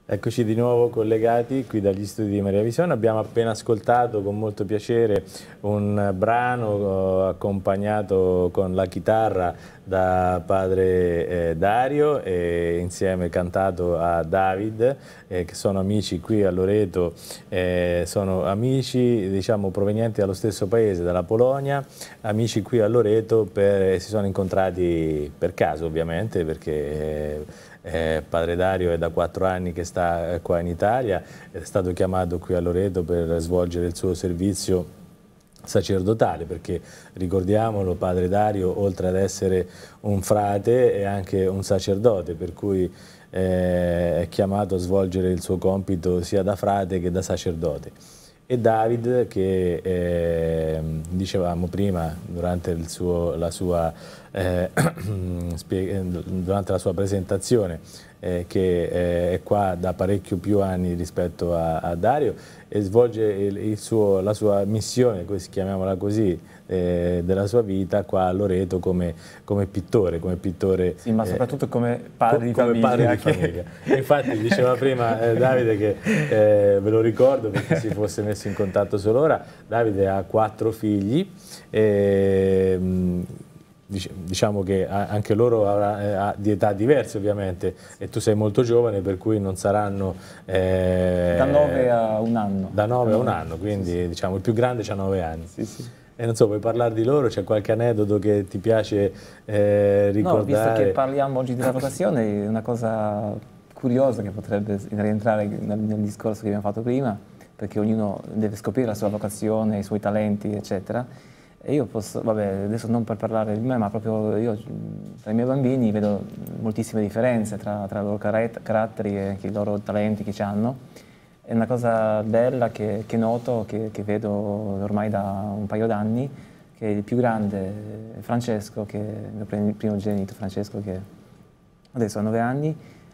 Eccoci di nuovo collegati qui dagli studi di Maria Visione. Abbiamo appena ascoltato con molto piacere un brano accompagnato con la chitarra da padre Dario e insieme cantato a David, che sono amici qui a Loreto, sono amici diciamo provenienti dallo stesso paese, dalla Polonia, amici qui a Loreto, si sono incontrati per caso ovviamente perché padre Dario è da 4 anni che sta qua in Italia, è stato chiamato qui a Loreto per svolgere il suo servizio sacerdotale, perché ricordiamolo, padre Dario oltre ad essere un frate è anche un sacerdote, per cui è chiamato a svolgere il suo compito sia da frate che da sacerdote. E David, che dicevamo prima durante durante la sua presentazione, che è qua da parecchio più anni rispetto a Dario e svolge la sua missione, chiamiamola così, della sua vita qua a Loreto come pittore. Sì, ma soprattutto come padre di famiglia. Padre di famiglia. Infatti diceva prima Davide che ve lo ricordo perché si fosse messo in contatto solo ora, Davide ha 4 figli e diciamo che anche loro di età diverse ovviamente, e tu sei molto giovane per cui non saranno da 9 a 1 anno. Da 9 a 1 anno, quindi sì. Diciamo il più grande ha 9 anni. Sì, sì. E non so, vuoi parlare di loro? C'è qualche aneddoto che ti piace ricordare? No, visto che parliamo oggi della vocazione, una cosa curiosa che potrebbe rientrare nel discorso che abbiamo fatto prima, perché ognuno deve scoprire la sua vocazione, i suoi talenti, eccetera. E io posso, vabbè, adesso non per parlare di me, ma proprio io tra i miei bambini vedo moltissime differenze tra i loro caratteri e anche i loro talenti che hanno. È una cosa bella che noto, che vedo ormai da un paio d'anni, che il più grande, Francesco, che è il primogenito Francesco, che adesso ha 9 anni,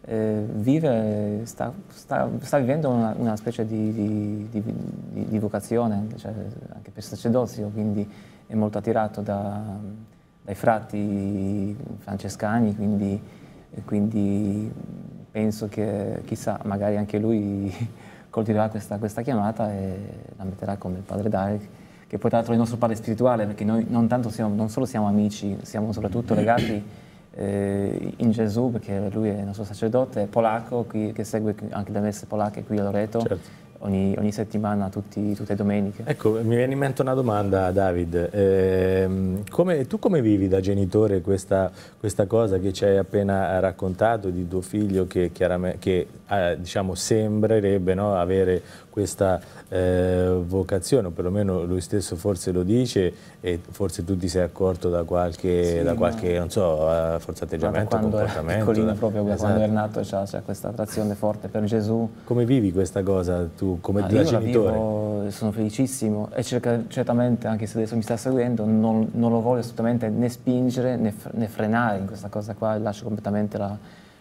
sta vivendo una specie di vocazione, cioè anche per sacerdozio, quindi è molto attirato dai frati francescani, quindi penso che chissà, magari anche lui coltiverà questa chiamata e la metterà come il padre Dario, che poi tra l'altro è il nostro padre spirituale, perché noi non solo siamo amici, siamo soprattutto legati in Gesù, perché lui è il nostro sacerdote, è polacco, che segue anche le messe polacche qui a Loreto. Certo. Ogni settimana, tutte le domeniche. Ecco, mi viene in mente una domanda, David. Tu come vivi da genitore questa cosa che ci hai appena raccontato di tuo figlio che diciamo, sembrerebbe, no, avere questa vocazione, o perlomeno lui stesso forse lo dice, e forse tu ti sei accorto da qualche non so, forse atteggiamento, comportamento. Piccolino, proprio da quando è nato, c'ha questa attrazione forte per Gesù. Come vivi questa cosa tu? Come da genitore? Sono felicissimo e certamente, anche se adesso mi sta seguendo, non lo voglio assolutamente né spingere né frenare in questa cosa qua, lascio completamente la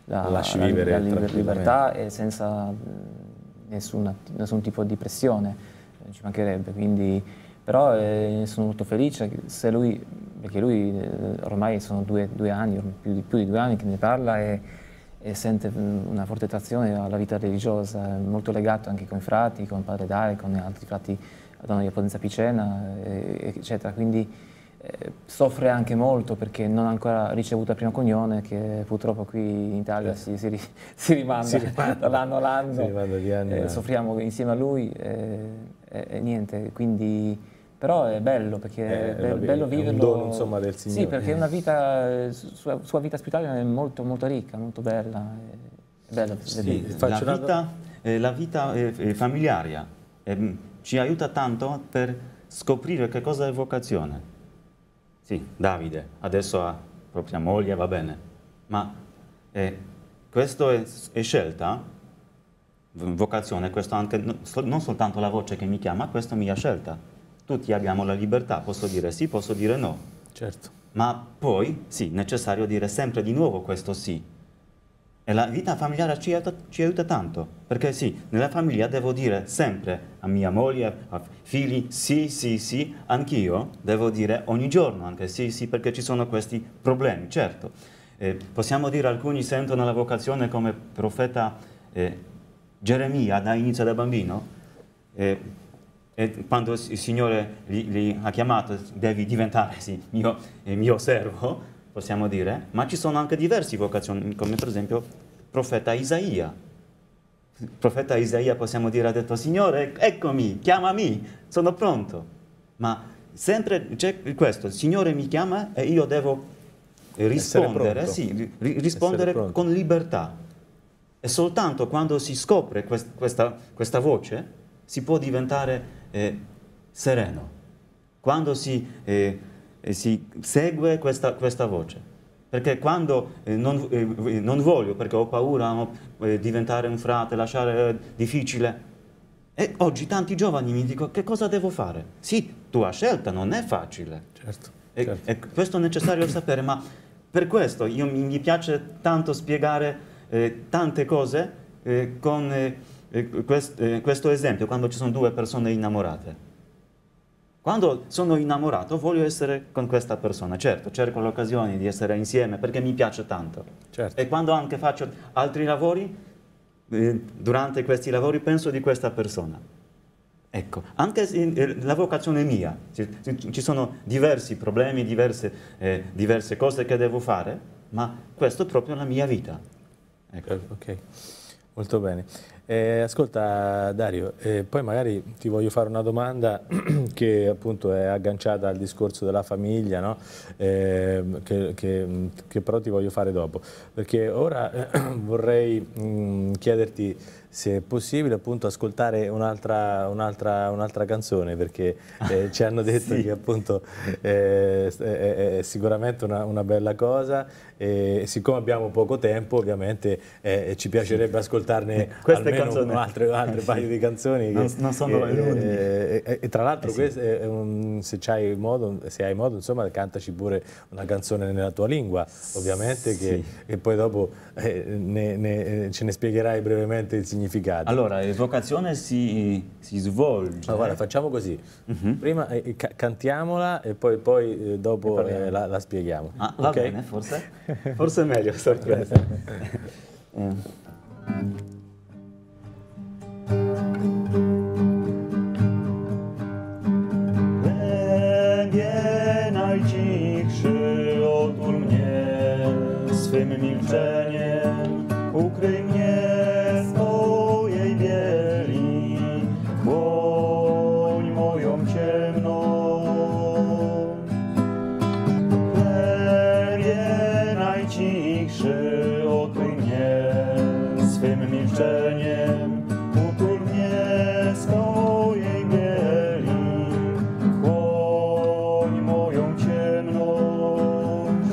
libertà e senza nessun tipo di pressione, ci mancherebbe, quindi, però sono molto felice se lui, perché lui ormai sono 2 anni, più di 2 anni che ne parla e sente una forte attrazione alla vita religiosa, è molto legato anche con i frati, con padre Dario, con altri frati a Donna di Potenza Picena, eccetera. Quindi soffre anche molto perché non ha ancora ricevuto la prima comunione, che purtroppo qui in Italia si rimanda dall'anno all'anno, soffriamo insieme a lui e niente, quindi. Però è bello perché è bello viverlo. È un dono, insomma, del Signore. Sì, perché è una vita, sua vita spirituale è molto, molto ricca, molto bella. È bella. Sì, la vita familiare ci aiuta tanto per scoprire che cosa è vocazione. Sì, Davide adesso ha propria moglie, va bene, ma questo è scelta, vocazione, questo anche, non soltanto la voce che mi chiama, questo è mia scelta. Tutti abbiamo la libertà, posso dire sì, posso dire no. Certo. Ma poi, sì, è necessario dire sempre di nuovo questo sì. E la vita familiare ci aiuta tanto, perché sì, nella famiglia devo dire sempre a mia moglie, a figli, sì, sì, sì, anch'io devo dire ogni giorno anche sì, sì, perché ci sono questi problemi, certo. Possiamo dire alcuni sentono la vocazione come profeta Geremia da inizio da bambino, e quando il Signore li ha chiamato, devi diventare mio servo, possiamo dire, ma ci sono anche diverse vocazioni, come per esempio il profeta Isaia. Il profeta Isaia, possiamo dire, ha detto: Signore, eccomi, chiamami, sono pronto. Ma sempre c'è questo: il Signore mi chiama e io devo rispondere, rispondere con libertà. E soltanto quando si scopre questa voce si può diventare sereno. Quando si segue questa voce. Perché quando non voglio, perché ho paura di diventare un frate, lasciare difficile. E oggi tanti giovani mi dicono: che cosa devo fare? Sì, tua scelta non è facile. Certo. E questo è necessario sapere, ma per questo mi piace tanto spiegare tante cose con questo esempio, quando ci sono due persone innamorate. Quando sono innamorato voglio essere con questa persona, certo, cerco l'occasione di essere insieme perché mi piace tanto. Certo. E quando anche faccio altri lavori, durante questi lavori penso di questa persona. Ecco, anche la vocazione mia, ci sono diversi problemi, diverse cose che devo fare, ma questo è proprio la mia vita. Ecco. Ok, molto bene. Ascolta Dario, poi magari ti voglio fare una domanda che appunto è agganciata al discorso della famiglia, no? Che però ti voglio fare dopo, perché ora vorrei chiederti se è possibile appunto ascoltare un'altra canzone, perché ci hanno detto sì. che appunto è sicuramente una bella cosa, e siccome abbiamo poco tempo ovviamente ci piacerebbe ascoltarne almeno altre paio di canzoni. Non sono e tra l'altro se hai modo insomma cantaci pure una canzone nella tua lingua, ovviamente, che poi dopo ce ne spiegherai brevemente il significato. Allora, l'evocazione si svolge. Guarda, facciamo così, prima cantiamola e poi dopo la spieghiamo. Va bene, forse è meglio sorpresa. Lęgie najcichszy otul mnie swym milczeniem, ukryj mnie z mojej bieli, chłoń moją ciemność. Lęgie najcichszy otul mnie swym milczeniem, utul mnie z mojej bieli, chłoń moją ciemność.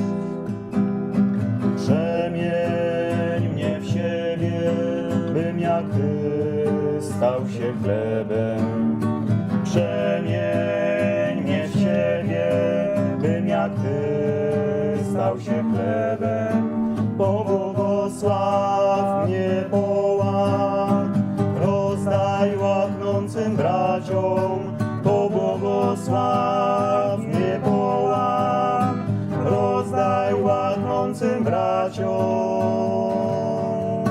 Przemień mnie w siebie, bym jak Ty stał się chlebem. Przemień mnie w siebie, bym jak Ty stał się chlebem. Pobłogosław mnie, połap, rozdaj łaknącym braciom. Pobłogosław mnie, połap, rozdaj łaknącym braciom.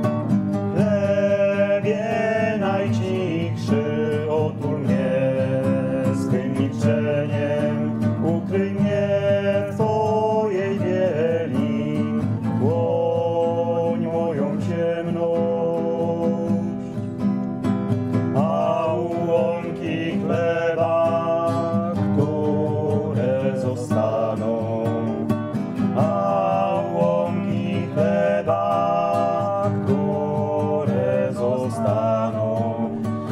Chlebie najcichszy, otul mnie swym milczeniem, ukryj mnie w Twojej bieli, chłoń moją ciemność. A łąki chleba, które zostaną, a łąki chleba, które zostaną,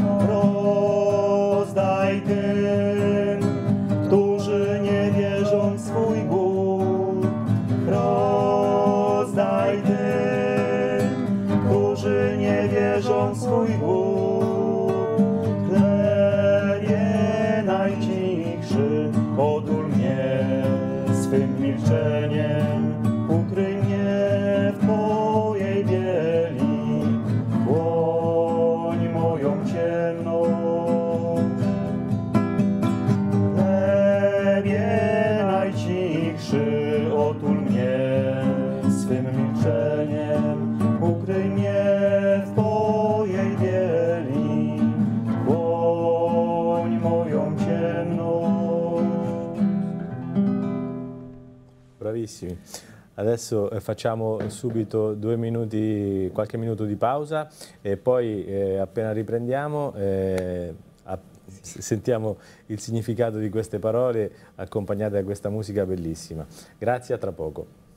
rozdaj tym, którzy nie wierzą w swój głód. Rozdaj tym, którzy nie wierzą w swój głód. Chlebie najcichszy, otul mnie swym milczeniem, ukryj mnie w Twojej bieli, chłoń moją ciemność. Chlebie najcichszy, otul mnie swym milczeniem, ukryj mnie w Twojej Bravissimi. Adesso facciamo subito qualche minuto di pausa e poi appena riprendiamo sentiamo il significato di queste parole accompagnate da questa musica bellissima. Grazie, a tra poco.